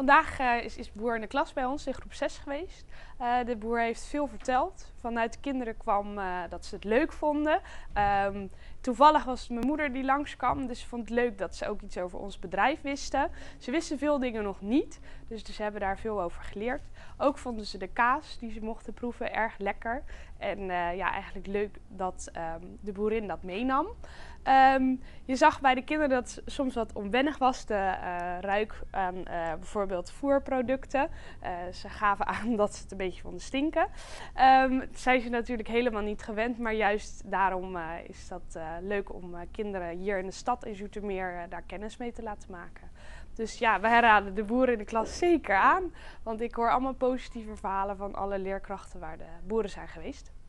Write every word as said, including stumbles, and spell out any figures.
Vandaag uh, is, is boer in de klas bij ons in groep zes geweest. Uh, de boer heeft veel verteld. Vanuit de kinderen kwam uh, dat ze het leuk vonden. Um, toevallig was het mijn moeder die langskwam, dus ze vond het leuk dat ze ook iets over ons bedrijf wisten. Ze wisten veel dingen nog niet, dus, dus ze hebben daar veel over geleerd. Ook vonden ze de kaas die ze mochten proeven erg lekker. En uh, ja, eigenlijk leuk dat um, de boerin dat meenam. Um, je zag bij de kinderen dat het soms wat onwennig was, de uh, ruik aan uh, bijvoorbeeld voerproducten. Uh, ze gaven aan dat ze het een beetje vonden stinken. Um, dat zijn ze natuurlijk helemaal niet gewend, maar juist daarom uh, is dat uh, leuk om uh, kinderen hier in de stad in Zoetermeer uh, daar kennis mee te laten maken. Dus ja, wij raden de boeren in de klas zeker aan, want ik hoor allemaal positieve verhalen van alle leerkrachten waar de boeren zijn geweest.